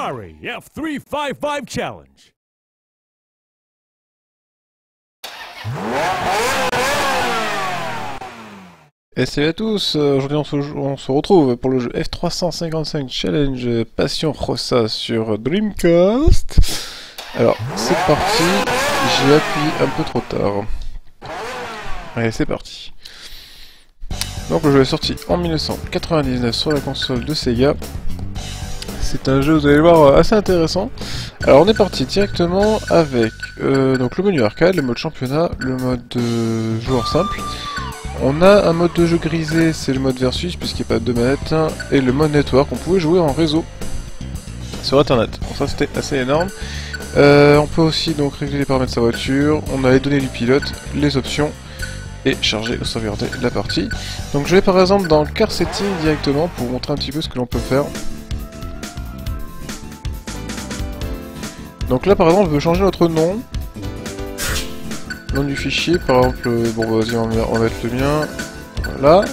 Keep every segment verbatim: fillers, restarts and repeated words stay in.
Ferrari F three fifty-five Challenge. Et salut à tous, aujourd'hui on se, on se retrouve pour le jeu F trois cent cinquante-cinq Challenge Passion Rossa sur Dreamcast. Alors c'est parti, j'ai appuyé un peu trop tard. Allez c'est parti. Donc le jeu est sorti en mille neuf cent quatre-vingt-dix-neuf sur la console de Sega. C'est un jeu, vous allez le voir, assez intéressant. Alors on est parti directement avec euh, donc le menu arcade, le mode championnat, le mode euh, joueur simple. On a un mode de jeu grisé, c'est le mode versus puisqu'il n'y a pas de manette, et le mode network, on pouvait jouer en réseau sur internet. Bon, ça c'était assez énorme. Euh, on peut aussi donc régler les paramètres de sa voiture, on a les données du pilote, les options, et charger ou sauvegarder la partie. Donc je vais par exemple dans Car Setting directement pour vous montrer un petit peu ce que l'on peut faire. Donc là par exemple on peut changer notre nom. Nom du fichier, par exemple, bon bah, vas-y on va mettre le mien, voilà.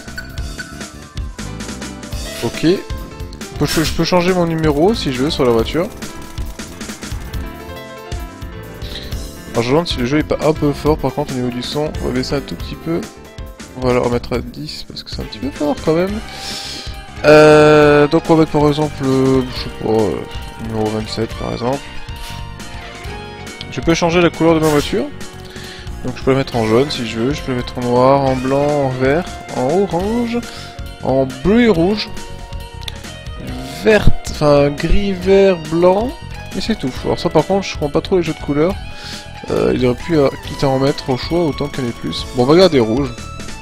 Ok. Je peux changer mon numéro si je veux sur la voiture. Alors je me demande si le jeu est pas un peu fort par contre au niveau du son, on va baisser un tout petit peu. On va le remettre à dix parce que c'est un petit peu fort quand même. Euh, donc on va mettre par exemple, euh, je sais pas, euh, numéro vingt-sept par exemple. Je peux changer la couleur de ma voiture. Donc je peux la mettre en jaune si je veux, je peux la mettre en noir, en blanc, en vert, en orange, en bleu et rouge, verte, enfin gris, vert, blanc, et c'est tout. Alors ça par contre je comprends pas trop les jeux de couleurs, euh, il aurait pu euh, quitte à en mettre au choix autant qu'il y en ait plus. Bon on va garder rouge.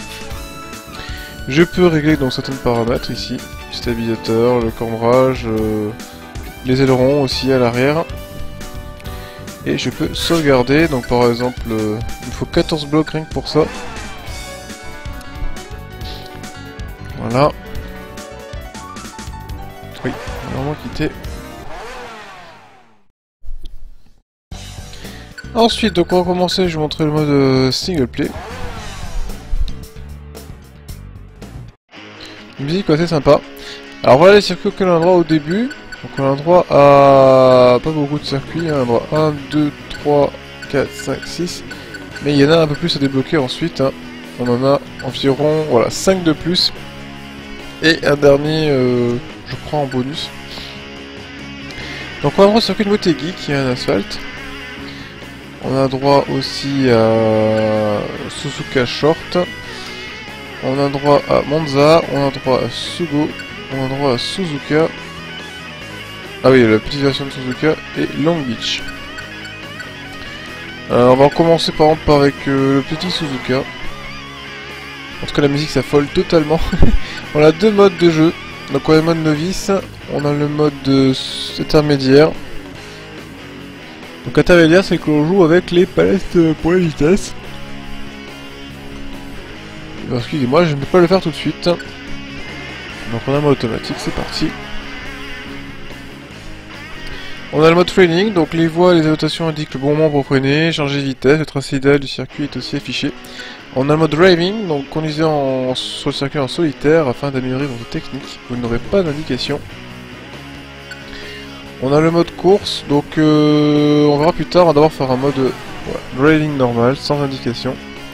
Je peux régler donc certains paramètres ici, stabilisateur, le cambrage, euh, les ailerons aussi à l'arrière. Et je peux sauvegarder, donc par exemple, euh, il faut quatorze blocs rien que pour ça. Voilà. Oui, on va vraiment quitter. Ensuite, donc on va commencer, je vais vous montrer le mode euh, single play. Une musique assez sympa. Alors voilà les circuits que l'on a droit au début. Donc on a droit à pas beaucoup de circuits, on a droit à un, deux, trois, quatre, cinq, six. Mais il y en a un peu plus à débloquer ensuite. Hein. On en a environ voilà, cinq de plus. Et un dernier, euh, je crois, en bonus. Donc on a droit au circuit de Motegi qui est un asphalte. On a droit aussi à Suzuka Short. On a droit à Monza, on a droit à Sugo, on a droit à Suzuka. Ah oui, la petite version de Suzuka et Long Beach. Euh, on va commencer par exemple avec euh, le petit Suzuka. En tout cas la musique s'affole totalement. On a deux modes de jeu. Donc on a le mode novice, on a le mode euh, intermédiaire. Donc intermédiaire c'est que l'on joue avec les palettes pour la vitesse. Excusez-moi, je ne peux pas le faire tout de suite. Donc on a le mode automatique, c'est parti. On a le mode training, donc les voies et les annotations indiquent le bon moment pour freiner, changer de vitesse, le tracé idéal du circuit est aussi affiché. On a le mode driving, donc conduisez en, sur le circuit en solitaire afin d'améliorer votre technique, vous n'aurez pas d'indication. On a le mode course, donc euh, on verra plus tard, on va d'abord faire un mode ouais, driving normal, sans indication.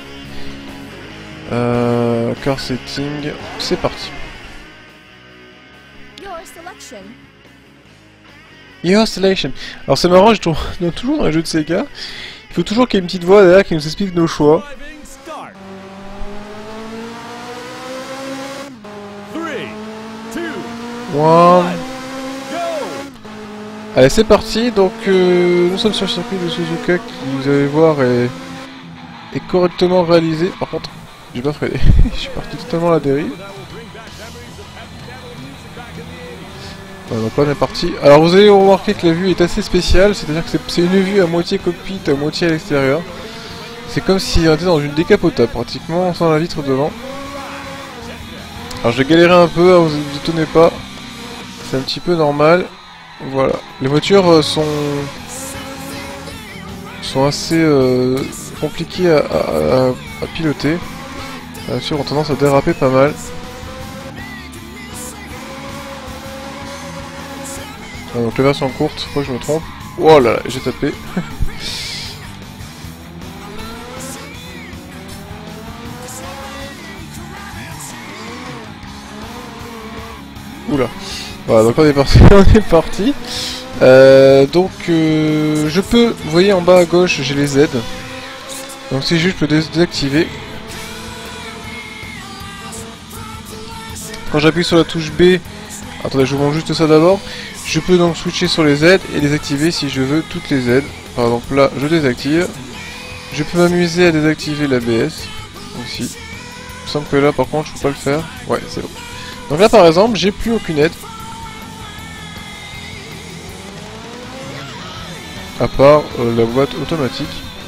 Euh, car setting, c'est parti. Your selection. Alors c'est marrant, je trouve toujours dans les jeux de Sega, il faut toujours qu'il y ait une petite voix derrière qui nous explique nos choix. One. Allez c'est parti, donc euh, nous sommes sur le circuit de Suzuka qui vous allez voir est, est correctement réalisé. Par contre, j'ai pas freiné, je suis parti totalement à la dérive. Voilà, donc là on est parti. Alors vous allez remarquer que la vue est assez spéciale, c'est à dire que c'est une vue à moitié cockpit, à moitié à l'extérieur. C'est comme si on était dans une décapotable pratiquement, sans la vitre devant. Alors j'ai galéré un peu, hein, vous vous étonnez pas, c'est un petit peu normal. Voilà, les voitures sont sont assez euh, compliquées à, à, à piloter. Les voitures ont tendance à déraper pas mal. Bon, donc la version courte, je crois que je me trompe. Oh là là, j'ai tapé. Oula. Voilà, donc on est parti. On est parti. Euh, donc euh, je peux, vous voyez en bas à gauche, j'ai les Z. Donc si juste je peux dés désactiver. Quand j'appuie sur la touche B, attendez, je vous montre juste ça d'abord. Je peux donc switcher sur les Z et désactiver si je veux toutes les Z. Par exemple là, je désactive. Je peux m'amuser à désactiver l'A B S aussi. Il me semble que là par contre je peux pas le faire. Ouais, c'est bon. Donc là par exemple, j'ai plus aucune aide. À part euh, la boîte automatique.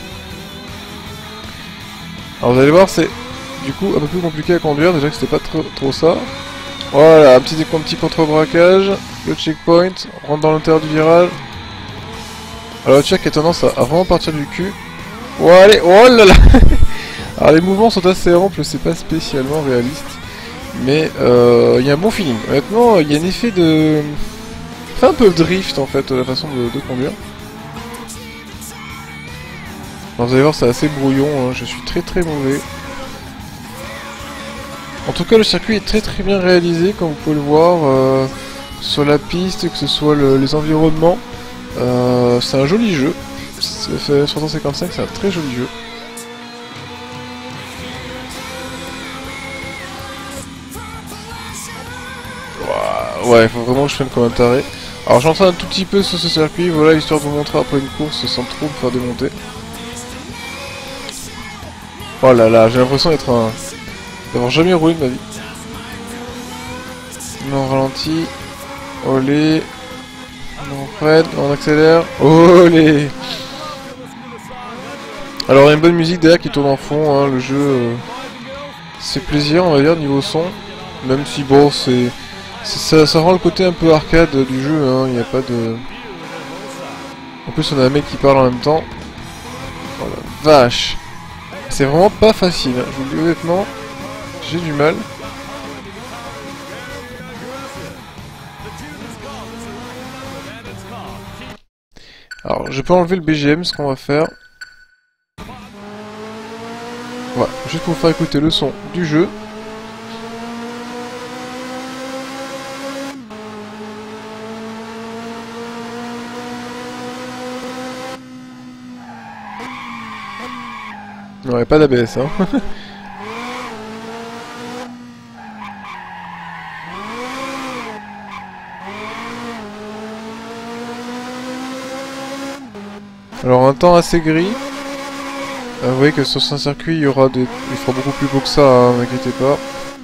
Alors vous allez voir, c'est du coup un peu plus compliqué à conduire, déjà que c'était pas trop, trop ça. Voilà, un petit, un petit contre-braquage, le checkpoint, on rentre dans l'intérieur du virage. Alors la voiture qui a tendance à, à vraiment partir du cul. Oh allez, oh là là. Alors les mouvements sont assez amples, c'est pas spécialement réaliste. Mais il euh, y a un bon feeling. Honnêtement, il y a un effet de... Enfin un peu de drift en fait, la façon de, de conduire. Alors, vous allez voir, c'est assez brouillon, hein. Je suis très très mauvais. En tout cas, le circuit est très très bien réalisé, comme vous pouvez le voir, euh, sur la piste, que ce soit le, les environnements. Euh, c'est un joli jeu. F trois cent cinquante-cinq, c'est un très joli jeu. Wow, ouais, il faut vraiment que je prenne comme un taré. Alors, j'entraîne un tout petit peu sur ce circuit, voilà, histoire de vous montrer après une course sans trop me faire démonter. Oh là là, j'ai l'impression d'être un... d'avoir jamais roulé de ma vie. On ralentit. Olé. On freine, on accélère. Olé. Alors il y a une bonne musique derrière qui tourne en fond, hein, le jeu... Euh, c'est plaisir, on va dire, niveau son. Même si bon, c'est... Ça, ça rend le côté un peu arcade du jeu, hein, il n'y a pas de... En plus on a un mec qui parle en même temps. Oh la vache. C'est vraiment pas facile, hein. Je vous le dis honnêtement, j'ai du mal. Alors, je peux enlever le B G M, ce qu'on va faire. Voilà, juste pour vous faire écouter le son du jeu. Non, il n'y a pas d'A B S, hein. Alors, un temps assez gris. Euh, vous voyez que sur ce circuit, il y aura des... Il fera beaucoup plus beau que ça, hein, ne m'inquiétez pas.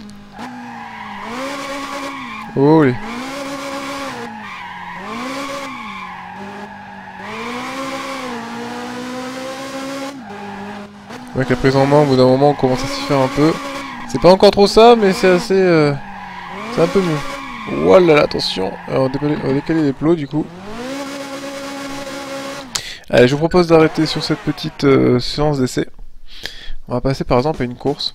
Oh, les... Avec la prise en main, au bout d'un moment, on commence à s'y faire un peu. C'est pas encore trop ça, mais c'est assez... Euh... C'est un peu mieux. Voilà, attention. Alors, on va décaler les plots, du coup. Allez, je vous propose d'arrêter sur cette petite euh, séance d'essai. On va passer, par exemple, à une course.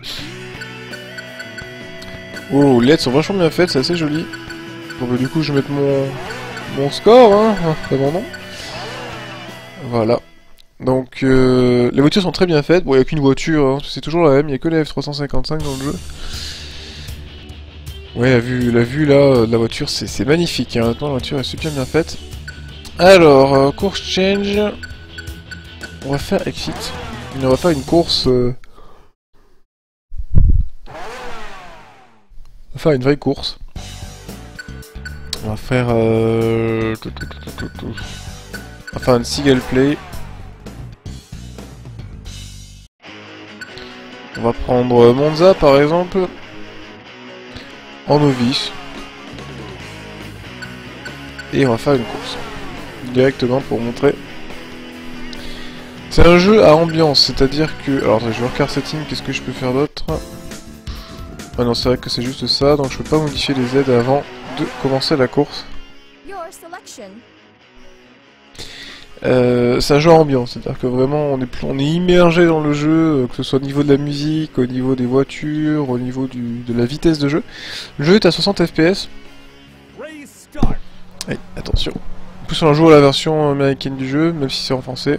Oh, les L E D sont vachement bien faites, c'est assez joli. Bon, bah, du coup, je vais mettre mon, mon score, hein, vraiment. Voilà. Donc, euh, les voitures sont très bien faites. Bon, il n'y a qu'une voiture, hein, c'est toujours la même, il n'y a que la F trois cent cinquante-cinq dans le jeu. Ouais, la vue, la vue là, de la voiture, c'est magnifique. Hein. Honnêtement, la voiture est super bien faite. Alors, euh, course change. On va faire exit. On va faire une course... Euh... On va faire une vraie course. On va faire... Euh... On va faire une single play. On va prendre Monza par exemple. En novice. Et on va faire une course. Directement pour montrer. C'est un jeu à ambiance, c'est-à-dire que... Alors attends, je vais regarder setting, qu'est-ce que je peux faire d'autre? Ah non, c'est vrai que c'est juste ça, donc je peux pas modifier les aides avant de commencer la course. Euh, c'est un jeu à ambiance, c'est-à-dire que vraiment on est, on est immergé dans le jeu, que ce soit au niveau de la musique, au niveau des voitures, au niveau du, de la vitesse de jeu. Le jeu est à soixante F P S. Allez, attention. En plus on joue à la version américaine du jeu, même si c'est en français.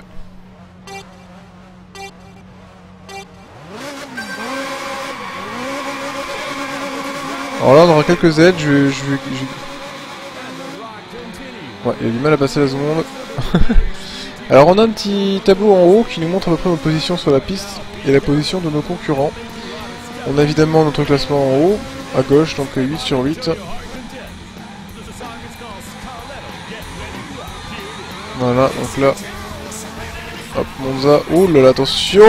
Alors là on aura quelques aides, je vais... Je vais, je vais... Ouais, il a du mal à passer la seconde. Alors on a un petit tableau en haut qui nous montre à peu près notre position sur la piste et la position de nos concurrents. On a évidemment notre classement en haut, à gauche, donc huit sur huit. Voilà, donc là... Hop, Monza. Oh là là, attention.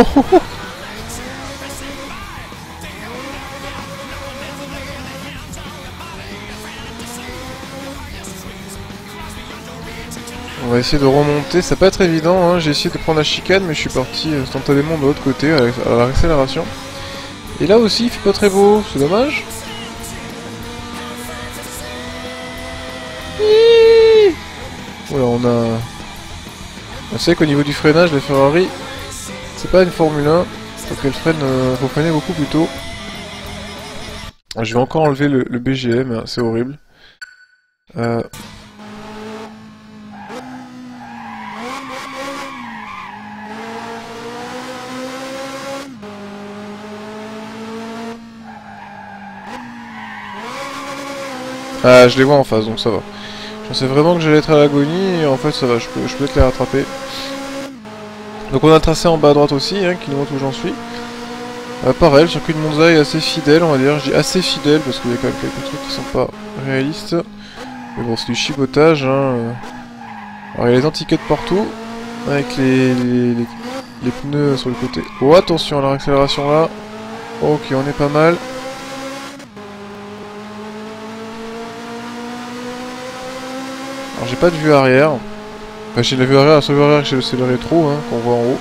On va essayer de remonter, ça va pas être évident, hein. J'ai essayé de prendre la chicane mais je suis parti instantanément de l'autre côté à l'accélération. Et là aussi il fait pas très beau, c'est dommage. Voilà, on a... On sait qu'au niveau du freinage, la Ferrari, c'est pas une Formule un, donc elle freine, euh, faut freiner beaucoup plus tôt. Je vais encore enlever le, le B G M, hein, c'est horrible. Euh... Ah, je les vois en face, donc ça va. Je pensais vraiment que j'allais être à l'agonie, et en fait ça va, je peux, je peux peut-être les rattraper. Donc on a le tracé en bas à droite aussi, hein, qui nous montre où j'en suis. Euh, pareil, le circuit de Monza est assez fidèle, on va dire. Je dis assez fidèle, parce qu'il y a quand même quelques trucs qui sont pas réalistes. Mais bon, c'est du chibotage, hein. Alors il y a les anti-cuts partout, avec les, les, les, les pneus sur le côté. Oh, attention à la réaccélération là. Ok, on est pas mal. Alors j'ai pas de vue arrière. Enfin j'ai la vue arrière, la seule vue arrière c'est le rétro hein, qu'on voit en haut.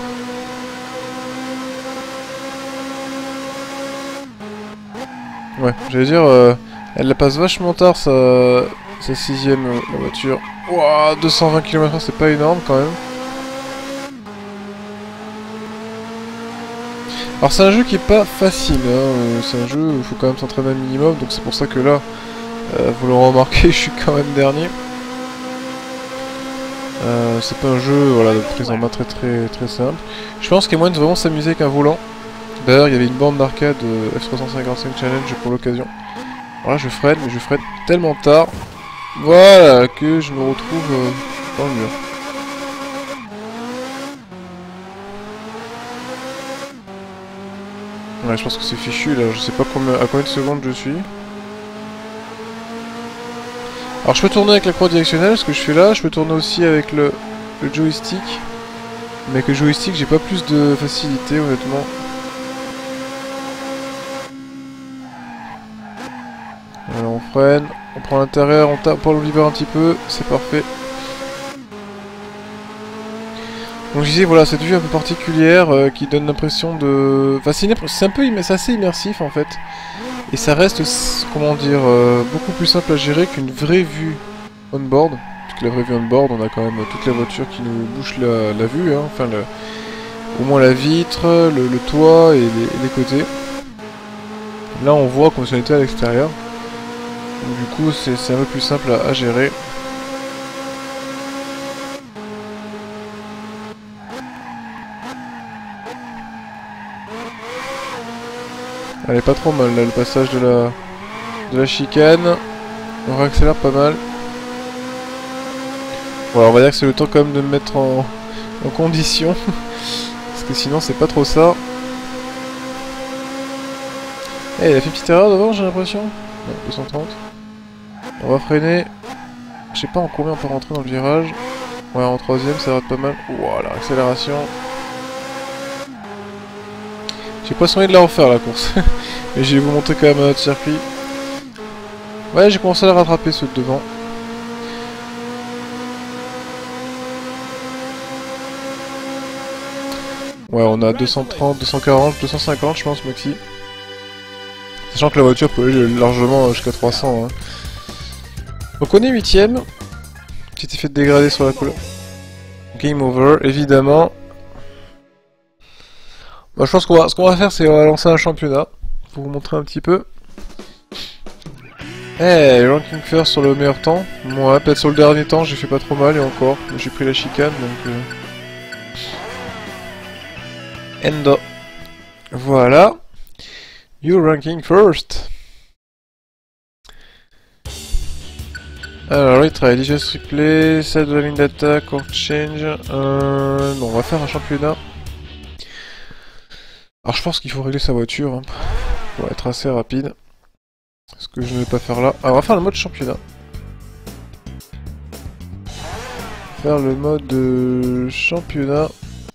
Ouais, j'allais dire, euh, elle la passe vachement tard sa, sa sixième euh, la voiture. Ouah, deux cent vingt kilomètres heure c'est pas énorme quand même. Alors c'est un jeu qui est pas facile, hein. C'est un jeu où il faut quand même s'entraîner un minimum, donc c'est pour ça que là, euh, vous l'aurez remarqué, je suis quand même dernier. Euh, c'est pas un jeu voilà, de prise en main très très très simple. Je pense qu'il y a moyen de vraiment s'amuser avec un volant. D'ailleurs il y avait une borne d'arcade euh, F trois cent cinquante-cinq Challenge pour l'occasion. Voilà je freine, mais je freine tellement tard. Voilà que je me retrouve euh, dans le mur. Ouais je pense que c'est fichu là, je sais pas combien, à combien de secondes je suis. Alors je peux tourner avec la croix directionnelle, ce que je fais là, je peux tourner aussi avec le, le joystick. Mais avec le joystick j'ai pas plus de facilité honnêtement. Alors on freine, on prend l'intérieur, on tape pour le lever un petit peu, c'est parfait. Donc je disais voilà cette vue un peu particulière euh, qui donne l'impression de... Enfin c'est un peu c'est assez immersif en fait. Et ça reste, comment dire, euh, beaucoup plus simple à gérer qu'une vraie vue on-board. Parce que la vraie vue on-board, on a quand même toutes les voitures qui nous bouchent la, la vue, hein. Enfin le, au moins la vitre, le, le toit et les, et les côtés. Là on voit comme si on était à l'extérieur. Donc du coup c'est un peu plus simple à, à gérer. Elle est pas trop mal là, le passage de la, de la chicane. On réaccélère pas mal. Voilà, on va dire que c'est le temps quand même de me mettre en, en condition. Parce que sinon c'est pas trop ça. Eh, hey, il a fait une petite erreur devant j'ai l'impression. Non, deux cent trente. On va freiner. Je sais pas en combien on peut rentrer dans le virage. Ouais, en troisième ça va être pas mal. Voilà, accélération. J'ai pas soigné de la refaire la course. Mais je vais vous montrer quand même un autre circuit. Ouais, j'ai commencé à la rattraper ceux de devant. Ouais, on a deux cent trente, deux cent quarante, deux cent cinquante je pense maxi. Sachant que la voiture peut aller largement jusqu'à trois cents. Hein. Donc on est huitième. Petit effet de dégradé sur la couleur. Game over, évidemment. Bah, je pense qu'on va, ce qu'on va faire, c'est on va lancer un championnat pour vous montrer un petit peu. Eh, hey, ranking first sur le meilleur temps. Moi, peut-être sur le dernier temps, j'ai fait pas trop mal et encore. J'ai pris la chicane donc. Euh... Endo. Voilà. You ranking first. Alors, il travaille digest replay, side de la ligne d'attaque, court change. Euh... Non, on va faire un championnat. Alors, je pense qu'il faut régler sa voiture hein, pour être assez rapide. Ce que je ne vais pas faire là. Alors, on va faire le mode championnat. Faire le mode euh, championnat.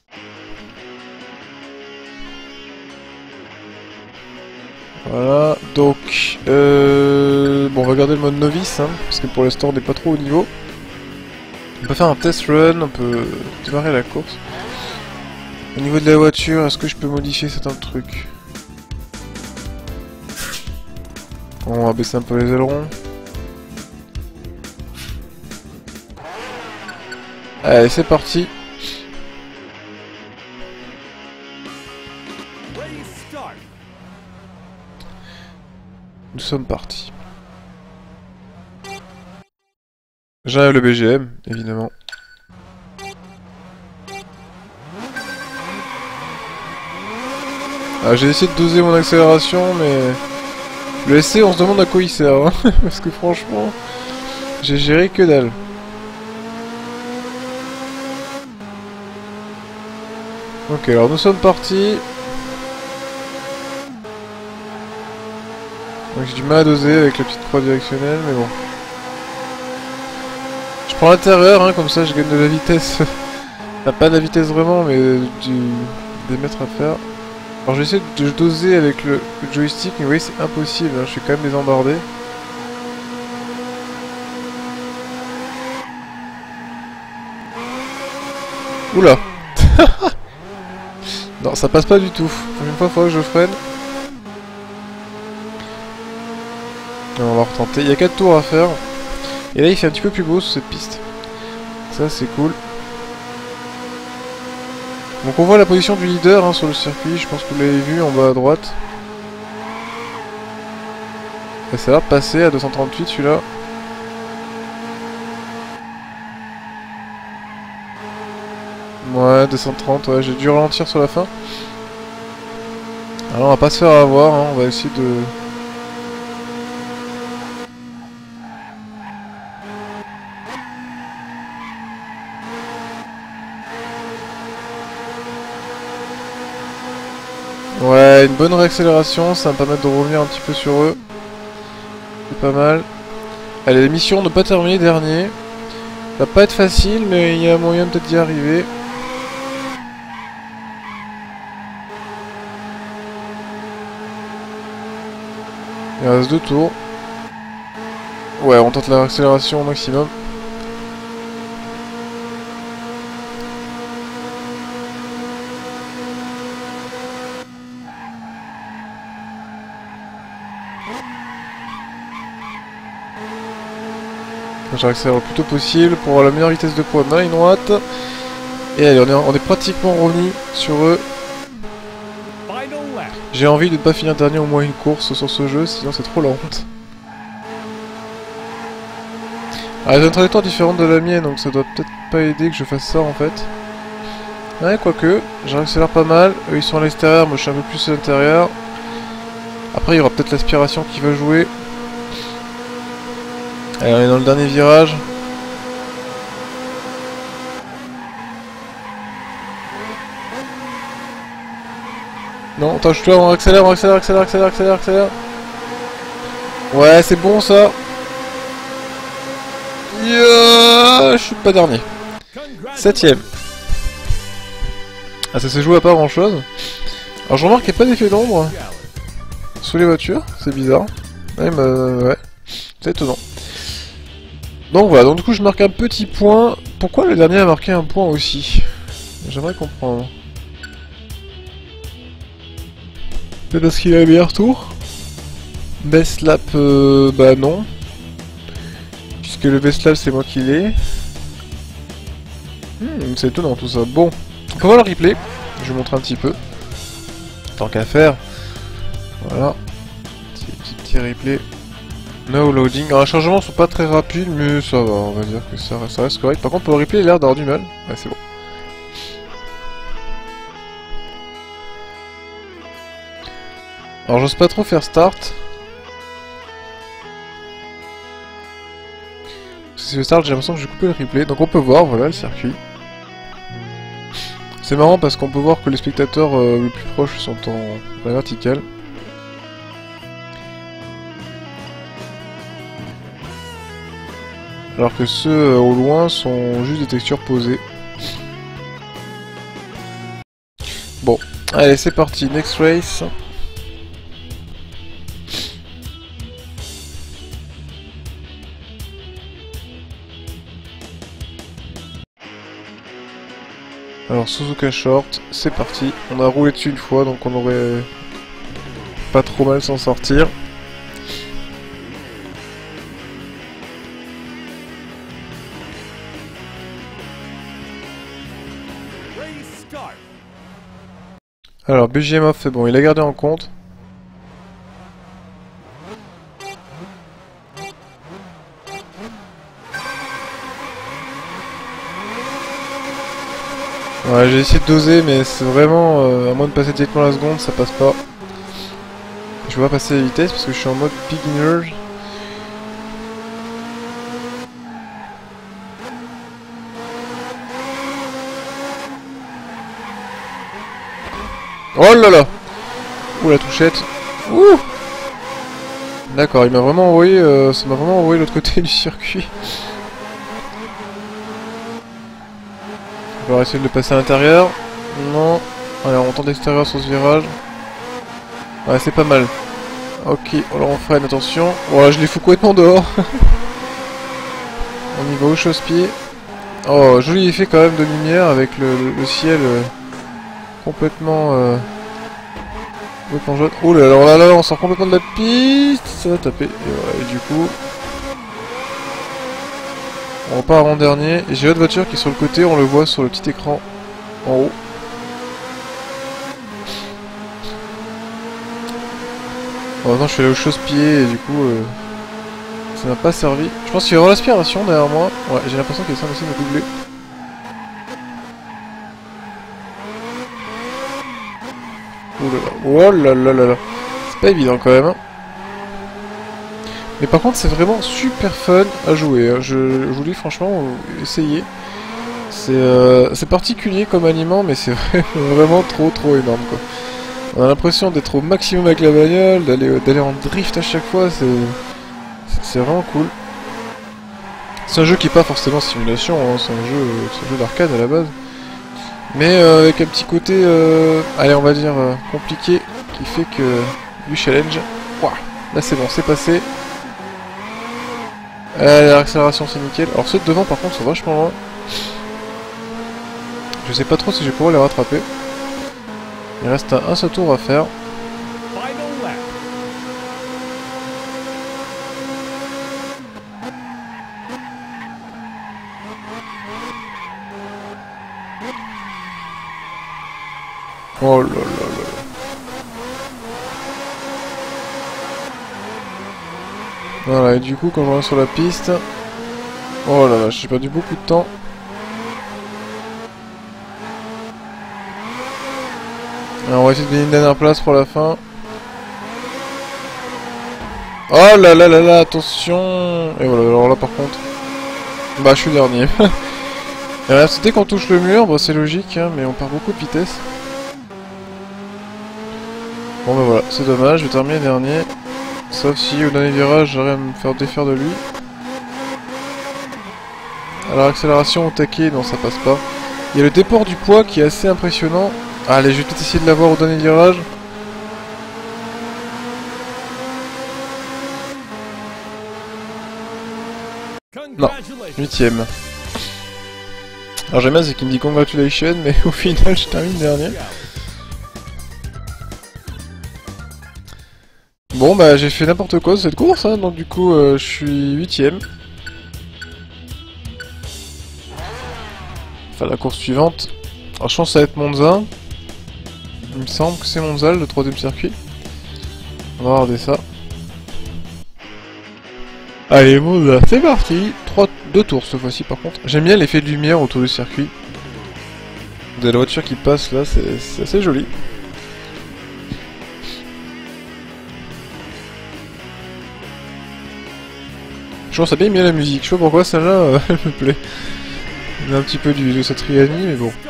Voilà, donc euh, bon, on va garder le mode novice, hein, parce que pour l'instant on n'est pas trop au niveau. On peut faire un test run, on peut démarrer la course. Au niveau de la voiture, est-ce que je peux modifier certains trucs? On va baisser un peu les ailerons. Allez, c'est parti. Nous sommes partis. J'enlève le B G M, évidemment. Ah, j'ai essayé de doser mon accélération, mais... Le S C, on se demande à quoi il sert, hein. Parce que franchement, j'ai géré que dalle. Ok, alors nous sommes partis. J'ai du mal à doser avec la petite croix directionnelle, mais bon. Je prends l'intérieur, hein, comme ça je gagne de la vitesse. Enfin, pas de la vitesse vraiment, mais du... des mètres à faire. Alors je vais essayer de doser avec le, le joystick, mais vous voyez c'est impossible, hein, je suis quand même désembardé. Oula. Non, ça passe pas du tout. Une fois, il faudra que je freine. On va retenter. Il y a quatre tours à faire. Et là, il fait un petit peu plus beau sur cette piste. Ça, c'est cool. Donc, on voit la position du leader hein, sur le circuit. Je pense que vous l'avez vu en bas à droite. Et ça va passer à deux cent trente-huit celui-là. Ouais, deux cent trente. Ouais, j'ai dû ralentir sur la fin. Alors, on va pas se faire avoir. Hein, on va essayer de... Ouais, une bonne réaccélération, ça va me permettre de revenir un petit peu sur eux. C'est pas mal. Allez, la mission ne pas terminer dernier. Ça va pas être facile, mais il y a moyen peut-être d'y arriver. Il reste deux tours. Ouais, on tente la réaccélération au maximum. J'accélère le plus tôt possible pour avoir la meilleure vitesse de pointe dans la ligne droite. Et allez, on est, on est pratiquement revenu sur eux. J'ai envie de ne pas finir dernier au moins une course sur ce jeu, sinon c'est trop la honte. Ah, j'ai une trajectoire différente de la mienne, donc ça doit peut-être pas aider que je fasse ça en fait. Ouais, quoique, j'accélère pas mal. Eux ils sont à l'extérieur, moi je suis un peu plus à l'intérieur. Après il y aura peut-être l'aspiration qui va jouer. Allez, on est dans le dernier virage. Non, attends, je suis là, on accélère, on accélère, accélère, accélère, accélère, accélère. Ouais, c'est bon ça. Yeah, je suis pas dernier. Septième. Ah, ça s'est joué à pas grand chose. Alors je remarque qu'il n'y a pas d'effet d'ombre sous les voitures, c'est bizarre. Ouais, bah, ouais. C'est étonnant. Donc voilà, donc du coup je marque un petit point. Pourquoi le dernier a marqué un point aussi? J'aimerais comprendre. Peut-être parce qu'il a le meilleur tour? Best lap, euh, bah non. Puisque le best lap c'est moi qui l'ai. Hmm, c'est étonnant tout ça. Bon, on peut voir le replay. Je vais vous montrer un petit peu. Tant qu'à faire. Voilà. Petit, petit, petit replay. No loading. Alors, les chargements sont pas très rapides, mais ça va, on va dire que ça, ça reste correct. Par contre, pour le replay, il a l'air d'avoir du mal. Ouais, c'est bon. Alors, j'ose pas trop faire start. Si je start, j'ai l'impression que j'ai coupé le replay. Donc, on peut voir, voilà, le circuit. C'est marrant parce qu'on peut voir que les spectateurs euh, les plus proches sont en la verticale. Alors que ceux euh, au loin sont juste des textures posées. Bon, allez c'est parti, next race. Alors Suzuka Short, c'est parti. On a roulé dessus une fois, donc on aurait pas trop mal s'en sortir. Alors B G M off, c'est bon, il a gardé en compte. Ouais, j'ai essayé de doser, mais c'est vraiment, euh, à moins de passer directement la seconde, ça passe pas. Je vais pas passer la vitesse parce que je suis en mode beginner. Oh là là! Ouh la touchette! Ouh! D'accord, il m'a vraiment envoyé, euh, ça m'a vraiment envoyé de l'autre côté du circuit. On va essayer de le passer à l'intérieur. Non. Allez, on tente l'extérieur sur ce virage. Ouais, c'est pas mal. Ok, alors on freine, attention. Voilà, je les fous complètement dehors. On y va au chausse-pied. Oh, joli effet quand même de lumière avec le, le, le ciel euh, complètement... Euh, complètement jaune. Oh là, alors là, là, on sort complètement de la piste. Ça va taper. Et voilà, et du coup... On repart en dernier, et j'ai l'autre voiture qui est sur le côté, on le voit sur le petit écran en haut. Bon, maintenant je suis allé au chausse-pied et du coup euh, ça m'a pas servi. Je pense qu'il va y avoir l'aspiration derrière moi. Ouais, j'ai l'impression qu'il est en train d'essayer de me doubler. Oh là là, oh là là là là. C'est pas évident quand même. Hein. Mais par contre c'est vraiment super fun à jouer, hein. je, je vous dis franchement, essayez. C'est euh, particulier comme aliment mais c'est vraiment trop trop énorme quoi. On a l'impression d'être au maximum avec la bagnole, d'aller d'aller en drift à chaque fois, c'est vraiment cool. C'est un jeu qui est pas forcément simulation, hein. C'est un jeu, un jeu d'arcade à la base. Mais euh, avec un petit côté, euh, allez on va dire, euh, compliqué, qui fait que du challenge. Ouah, là c'est bon, c'est passé. Euh, l'accélération c'est nickel. Alors ceux de devant par contre sont vachement loin. Je sais pas trop si je vais pouvoir les rattraper. Il reste un, un seul tour à faire. Oh là là là là. Voilà, et du coup, quand je reviens sur la piste... Oh là là, j'ai perdu beaucoup de temps. Alors, on va essayer de gagner une dernière place pour la fin. Oh là là là là, attention. Et voilà, alors là par contre... Bah, je suis dernier. Et là, dès qu'on touche le mur, bah, c'est logique, hein, mais on perd beaucoup de vitesse. Bon bah voilà, c'est dommage, je vais terminer dernier. Sauf si au dernier virage j'arrive à me faire défaire de lui. Alors accélération au taquet, non ça passe pas. Il y a le déport du poids qui est assez impressionnant. Allez, je vais peut-être essayer de l'avoir au dernier virage. Non, huitième. Alors j'aime bien c'est qu'il me dit congratulations, mais au final je termine dernier. Bon bah j'ai fait n'importe quoi cette course, hein, donc du coup euh, je suis huitième. Enfin la course suivante. Alors je pense que ça va être Monza. Il me semble que c'est Monza le troisième circuit. On va regarder ça. Allez, bon, c'est parti. trois, deux tours cette fois-ci par contre. J'aime bien l'effet de lumière autour du circuit. Vous avez la voiture qui passe là, c'est assez joli. Je pense à bien bien la musique. Je sais pas pourquoi celle-là, euh, elle me plaît. Il y a un petit peu du, de Satriani, mais bon.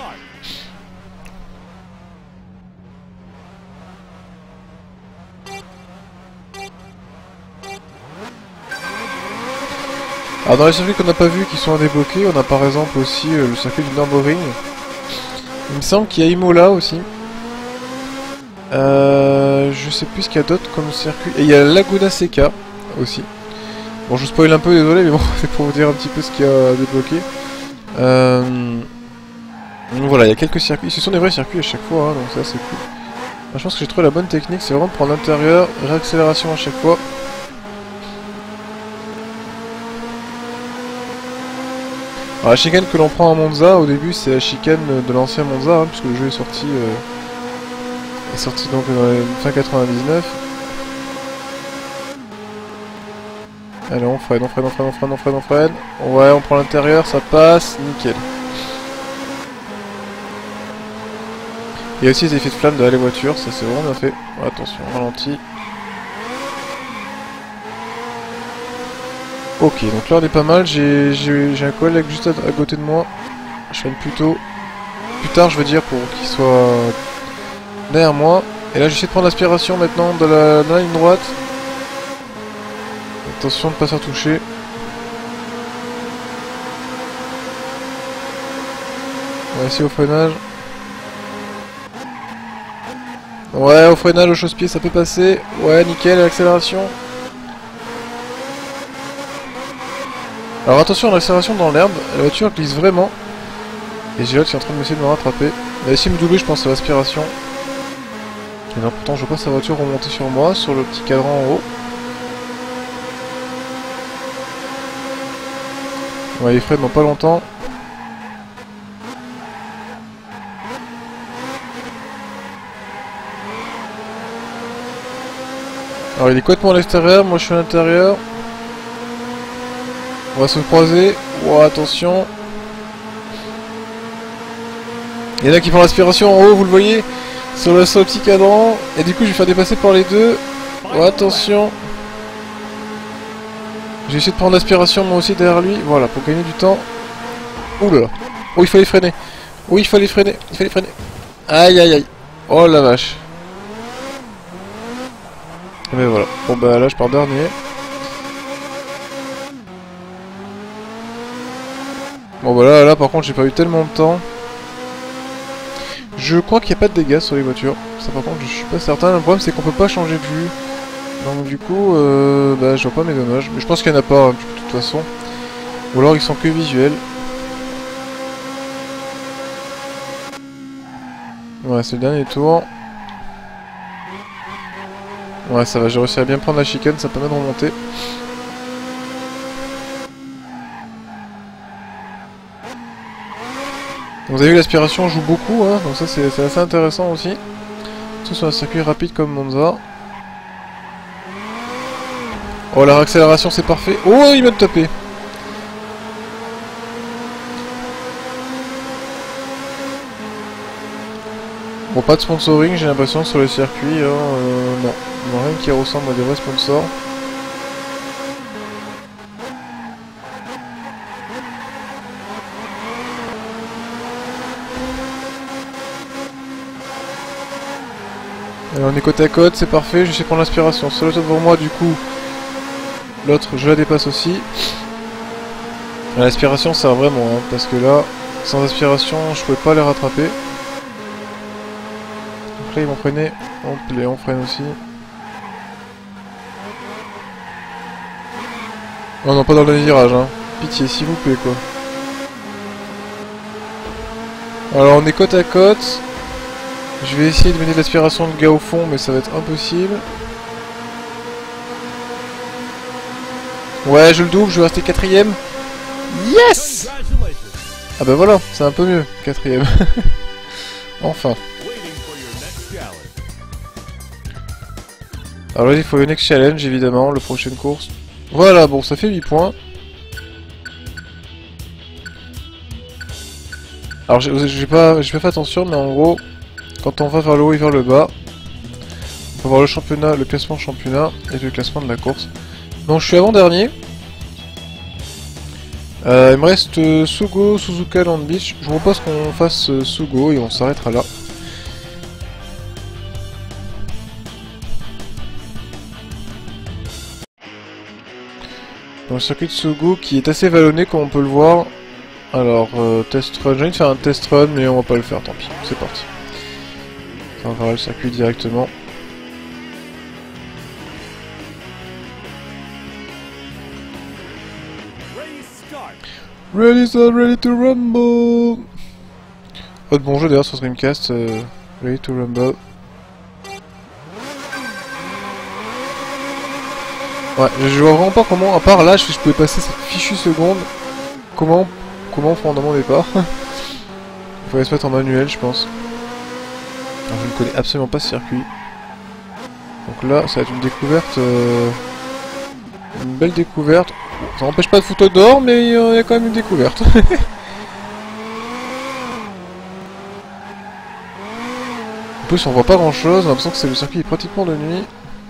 Alors dans les circuits qu'on n'a pas vu qui sont à débloquer, on a par exemple aussi euh, le circuit du Nürburgring. Il me semble qu'il y a Imola aussi. Euh, je sais plus ce qu'il y a d'autre comme circuit. Et il y a Laguna Seca aussi. Bon, je spoil un peu, désolé, mais bon, c'est pour vous dire un petit peu ce qu'il y a à débloquer. Euh... Donc voilà, il y a quelques circuits. Ce sont des vrais circuits à chaque fois, hein, donc ça c'est cool. Je pense que j'ai trouvé la bonne technique, c'est vraiment de prendre l'intérieur, réaccélération à chaque fois. Alors la chicane que l'on prend à Monza, au début c'est la chicane de l'ancien Monza, hein, puisque le jeu est sorti, euh, est sorti donc dans les fin quatre-vingt-dix-neuf. Allez, on freine, on freine, on freine, on freine, on freine, on freine. Ouais, on prend l'intérieur, ça passe, nickel. Il y a aussi les effets de flamme de les voitures, ça c'est vraiment bien fait. Ouais, attention, ralenti. Ok, donc là on est pas mal, j'ai un collègue juste à, à côté de moi. Je freine plutôt plus tard, je veux dire, pour qu'il soit derrière moi. Et là j'essaie de prendre l'aspiration maintenant de la, de la ligne droite. Attention de ne pas se faire toucher. On va essayer au freinage. Ouais, au freinage, au chausse-pied, ça peut passer. Ouais, nickel, l'accélération. Alors attention à l'accélération dans l'herbe, la voiture glisse vraiment. Et j'ai l'autre qui est en train de m'essayer de me rattraper. Il va essayer de me doubler, je pense, à l'aspiration. Et non, pourtant je vois pas sa voiture remonter sur moi, sur le petit cadran en haut. Ouais, il freine dans pas longtemps. Alors il est complètement à l'extérieur, moi je suis à l'intérieur. On va se croiser. Oh, attention. Il y en a qui font l'aspiration en haut, vous le voyez, sur le, sur le petit cadran. Et du coup je vais faire dépasser par les deux. Oh, attention. J'ai essayé de prendre l'aspiration moi aussi derrière lui. Voilà, pour gagner du temps. Ouh là là. Oh, il fallait freiner. Oh, il fallait freiner. Il fallait freiner. Aïe aïe aïe. Oh la vache. Mais voilà. Bon bah là je pars dernier. Bon bah là, là par contre j'ai pas eu tellement de temps. Je crois qu'il n'y a pas de dégâts sur les voitures. Ça par contre je suis pas certain. Le problème c'est qu'on peut pas changer de vue. Donc du coup, euh, bah je vois pas mes dommages. Mais je pense qu'il n'y en a pas hein, de toute façon. Ou alors ils sont que visuels. Ouais, c'est le dernier tour. Ouais, ça va, j'ai réussi à bien prendre la chicane, ça permet de remonter. Vous avez vu, l'aspiration joue beaucoup, hein, donc ça c'est assez intéressant aussi. Tout sur un circuit rapide comme Monza. Oh, la réaccélération c'est parfait. Oh, il m'a tapé. Bon, pas de sponsoring, j'ai l'impression sur le circuit, hein, euh, non. Non, rien qui ressemble à des vrais sponsors. Alors on est côte à côte, c'est parfait, je sais prendre l'aspiration. Sur l'autre devant moi, du coup, l'autre je la dépasse aussi. L'aspiration sert vraiment, hein, parce que là, sans aspiration, je pouvais pas les rattraper. Donc là ils vont freiner, on plaît, on freine aussi. Oh non, pas dans le virage, hein. Pitié, s'il vous plaît, quoi. Alors on est côte à côte. Je vais essayer de mener l'aspiration de gars au fond, mais ça va être impossible. Ouais, je le double, je vais rester quatrième. Yes! Ah bah voilà, c'est un peu mieux, quatrième. Enfin. Alors là, il faut le next challenge, évidemment, la prochaine course. Voilà, bon, ça fait huit points. Alors, j'ai pas, j'ai pas fait attention, mais en gros, quand on va vers le haut et vers le bas, on peut voir le championnat, le classement championnat et le classement de la course. Donc, je suis avant-dernier. Euh, il me reste euh, Sugo, Suzuka, Land Beach. Je vous propose qu'on fasse euh, Sugo et on s'arrêtera là. Dans le circuit de Sugo qui est assez vallonné comme on peut le voir. Alors, euh, test run. J'ai envie de faire un test run, mais on va pas le faire, tant pis. C'est parti. On va faire le circuit directement. Ready, so ready to rumble. Autre bon jeu d'ailleurs sur Dreamcast, euh, Ready to Rumble. Ouais, je vois vraiment pas comment, à part là, je, je pouvais passer cette fichue seconde. Comment, comment prendre mon départ. Il faudrait se mettre en manuel, je pense. Alors, je ne connais absolument pas ce circuit. Donc là, ça va être une découverte, euh, une belle découverte. Ça n'empêche pas de foutre dehors, mais il y a quand même une découverte. En plus, on voit pas grand chose, on a l'impression que c'est le circuit est pratiquement de nuit.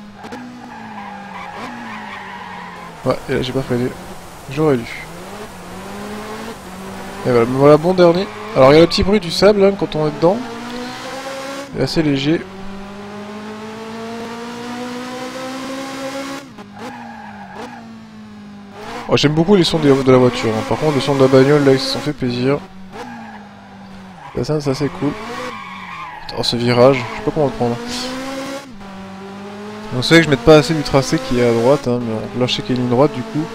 Ouais, et là j'ai pas freiné. J'aurais dû. Et voilà, me voilà bon dernier. Alors il y a le petit bruit du sable hein, quand on est dedans. Il est assez léger. Oh, j'aime beaucoup les sons de la voiture. Hein. Par contre, le son de la bagnole, là, ils se sont fait plaisir. Là, ça, c'est assez cool. Oh, ce virage, je sais pas comment le prendre. Donc, c'est vrai que je mette pas assez du tracé qui est à droite, hein, mais on peut lâcher qu'il y a une ligne droite du coup.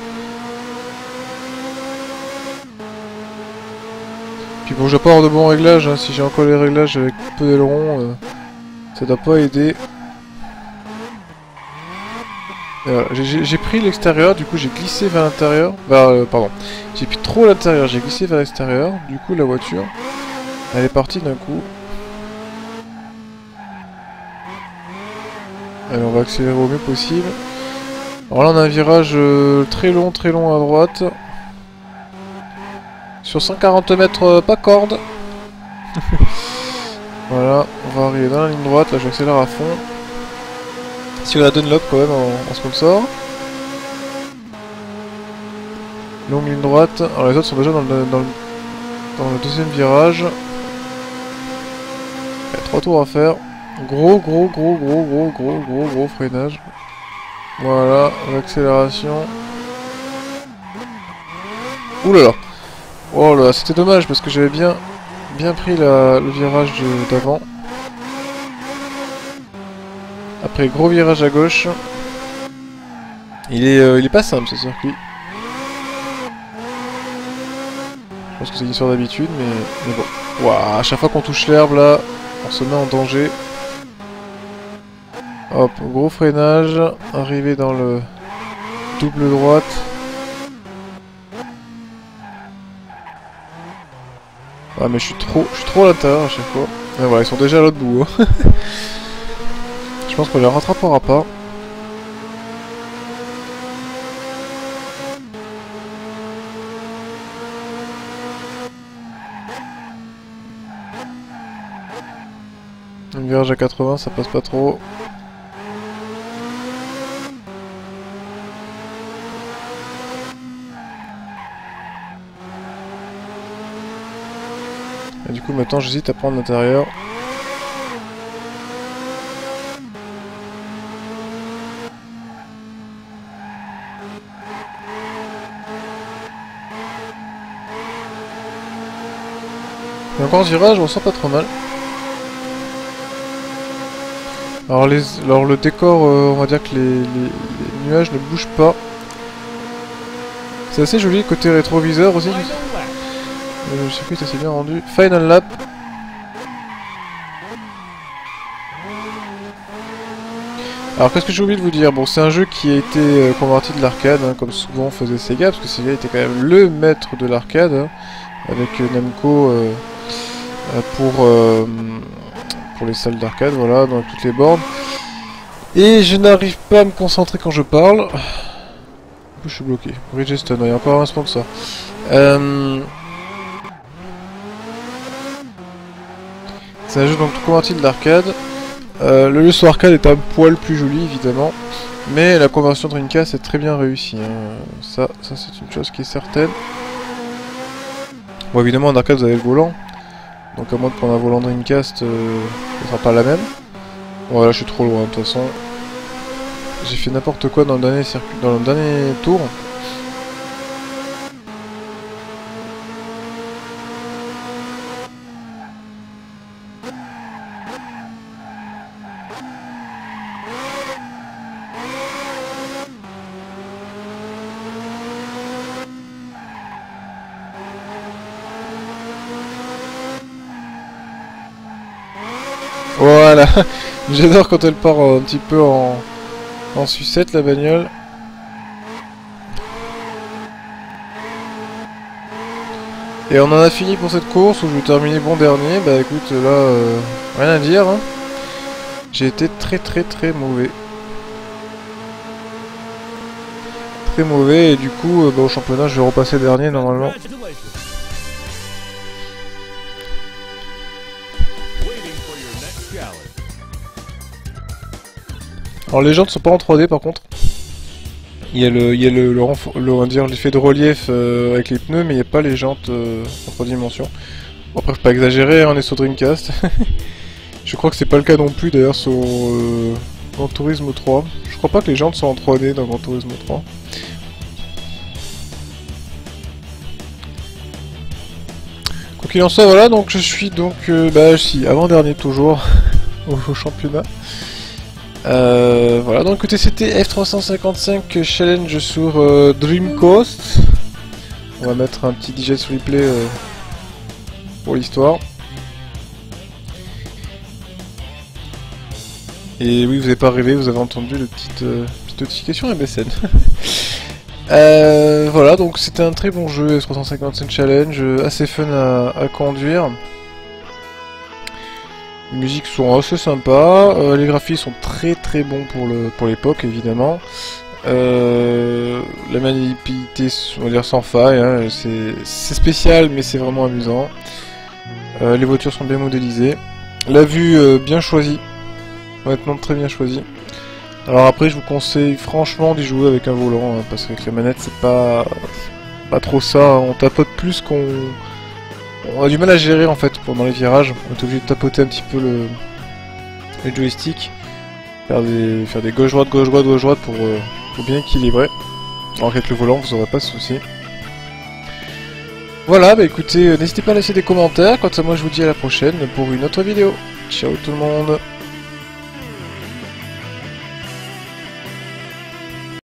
Puis bon, je vais pas avoir de bons réglages. Hein. Si j'ai encore les réglages avec peu d'aileron, euh, ça doit pas aider. Voilà, j'ai pris l'extérieur, du coup j'ai glissé vers l'intérieur, vers, euh, pardon, j'ai pris trop l'intérieur, j'ai glissé vers l'extérieur, du coup la voiture, elle est partie d'un coup. Allez, on va accélérer au mieux possible. Alors là on a un virage euh, très long, très long à droite. Sur cent quarante mètres, euh, pas corde. Voilà, on va arriver dans la ligne droite, là j'accélère à fond. Si on a Dunlop quand même en, en sponsor. Longue ligne droite. Alors les autres sont déjà dans le, dans le, dans le deuxième virage. Il y a trois tours à faire. Gros gros gros gros gros gros gros gros freinage. Voilà, l'accélération. Ouh là là. Oh là, c'était dommage parce que j'avais bien bien pris la, le virage d'avant. Après gros virage à gauche. Il est, euh, il est pas simple ce circuit. Je pense que c'est une histoire d'habitude, mais, mais bon. Waouh, à chaque fois qu'on touche l'herbe là, on se met en danger. Hop, gros freinage. Arrivé dans le double droite. Ah mais je suis trop, je suis trop à l'intérieur à chaque fois. Et voilà, ils sont déjà à l'autre bout. Hein. Je pense qu'on les rattrapera pas. Un virage à quatre-vingts, ça passe pas trop. Et du coup maintenant j'hésite à prendre l'intérieur. Et encore ce virage, on sent pas trop mal. Alors, les, alors le décor, euh, on va dire que les, les, les nuages ne bougent pas. C'est assez joli côté rétroviseur aussi. Le circuit est assez bien rendu. Final lap. Alors qu'est-ce que j'ai oublié de vous dire? Bon, c'est un jeu qui a été euh, converti de l'arcade, hein, comme souvent faisait Sega, parce que Sega était quand même le maître de l'arcade, hein, avec euh, Namco euh, euh, pour, euh, pour les salles d'arcade, voilà, dans toutes les bornes. Et je n'arrive pas à me concentrer quand je parle. coup je suis bloqué. Bridgestone, il y a encore un sponsor. Euh... C'est un jeu donc tout converti de l'arcade. Euh, le leçon arcade est un poil plus joli évidemment. Mais la conversion Dreamcast est très bien réussie. Hein. Ça, ça c'est une chose qui est certaine. Bon évidemment en arcade vous avez le volant. Donc à moins de prendre un volant Dreamcast, euh, ce sera pas la même. Bon voilà, je suis trop loin de toute façon. J'ai fait n'importe quoi dans le dernier circuit, dans le dernier tour. Voilà, j'adore quand elle part un petit peu en, en sucette la bagnole. Et on en a fini pour cette course où je vais terminer bon dernier. Bah écoute, là, euh, rien à dire. Hein. J'ai été très très très mauvais. Très mauvais et du coup, euh, bah, au championnat, je vais repasser dernier normalement. Alors les jantes sont pas en trois D par contre. Il y a le, il y a le, le, le on va dire l'effet de relief euh, avec les pneus, mais il n'y a pas les jantes euh, en trois dimensions. Bon, après faut pas exagérer, on est sur Dreamcast. Je crois que c'est pas le cas non plus d'ailleurs sur euh, Gran Turismo trois. Je crois pas que les jantes sont en trois D dans Gran Turismo trois. Quoi qu'il en soit, voilà, donc je suis donc euh, bah si, avant-dernier toujours au, au championnat. Euh, voilà, donc écoutez, c'était F trois cent cinquante-cinq Challenge sur euh, Dreamcast. On va mettre un petit D J S replay euh, pour l'histoire. Et oui, vous n'avez pas rêvé, vous avez entendu le petite, euh, petite notification M S N. euh, voilà, donc c'était un très bon jeu F trois cent cinquante-cinq Challenge, assez fun à, à conduire. Les musiques sont assez sympas, euh, les graphismes sont très très bons pour le pour l'époque évidemment. Euh, la maniabilité, on va dire sans faille, hein, c'est spécial mais c'est vraiment amusant. Euh, les voitures sont bien modélisées. La vue euh, bien choisie, honnêtement très bien choisie. Alors après je vous conseille franchement d'y jouer avec un volant, hein, parce qu'avec la manette c'est pas, pas trop ça, on tapote plus qu'on... On a du mal à gérer en fait pendant les virages, on est obligé de tapoter un petit peu le, le joystick, faire des, faire des gauche-droite, gauche-droite, gauche-droite pour, euh, pour bien équilibrer. Alors qu'avec le volant vous n'aurez pas ce souci. Voilà, bah écoutez, euh, n'hésitez pas à laisser des commentaires, quant à moi je vous dis à la prochaine pour une autre vidéo. Ciao tout le monde.